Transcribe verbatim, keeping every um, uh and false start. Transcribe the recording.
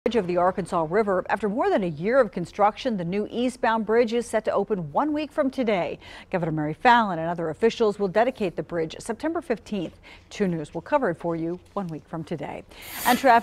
Bridge of the Arkansas River. After more than a year of construction, the new eastbound bridge is set to open one week from today. Governor Mary Fallin and other officials will dedicate the bridge September fifteenth. two News will cover it for you one week from today. And traffic